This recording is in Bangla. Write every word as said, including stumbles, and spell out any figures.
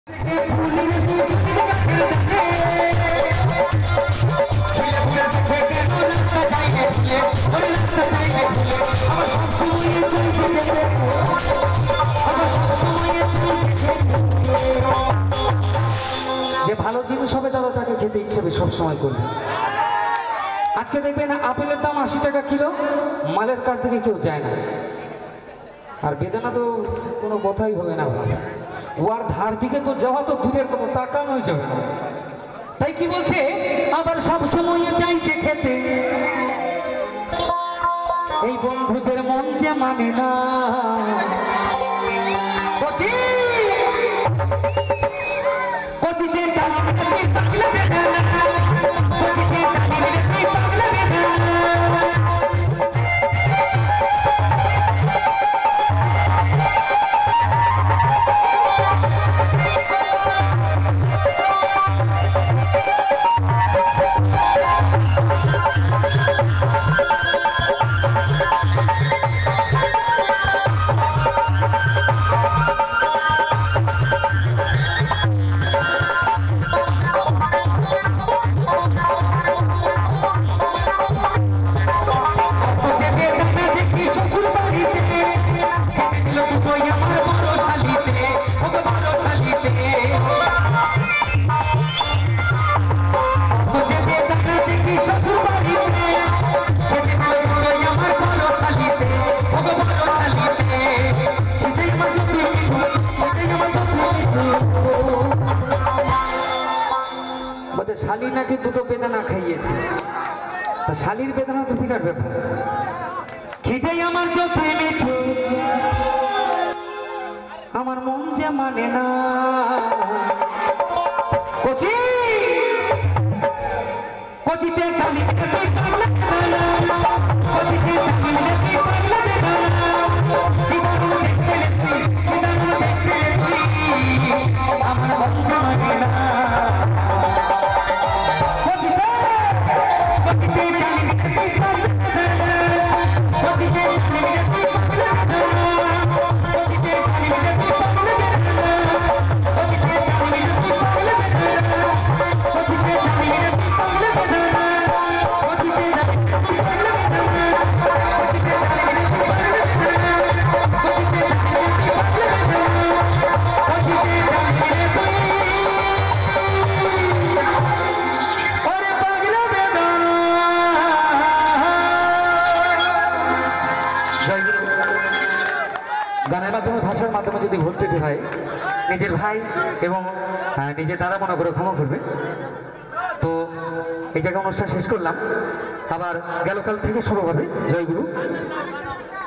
যে ভালো জিনিস হবে দাদা তাকে খেতে ইচ্ছে হবে সব সময় করবে। আজকে দেখবেন আপেলের দাম আশি টাকা কিলো, মালের কাছ থেকে কেউ যায় না। আর বেদানা তো কোনো কথাই হবে না ভাই, ওর ধার দিকে তো যাওয়া তো দূরের কোনো টাকা নয় যাবে না। তাই কি বলছে, আবার সব সময় চাইছে খেতে এই বন্ধুদের মন যে মানে না। কচি কচিতে তালি মিলে পাগলা বেদানা, কচিতে তালি মিলে পাগলা বেদানা। শালি নাকি দুটো বেদানা খাইয়েছে, শালির বেদানা তো বিরাট ব্যাপার। খিদে আমার চোখে মিঠু, আমার মন যে মানে না। কচি কচিতে তালি মিলে পাগলা বেদানা, কচিতে তালি মিলে পাগলা বেদানা। কিদানো দেখতে দেখতে কিদানো দেখতে দেখতে আমার মন যে মানে না। গানের মাধ্যমে ভাষার মাধ্যমে যদি ভুল ত্রুটি হয় নিজের ভাই এবং নিজের দাদা মনে করে ক্ষমা করবে। তো এই জায়গায় অনুষ্ঠান শেষ করলাম, আবার গেল কাল থেকে শুরু হবে। জয় গুরু।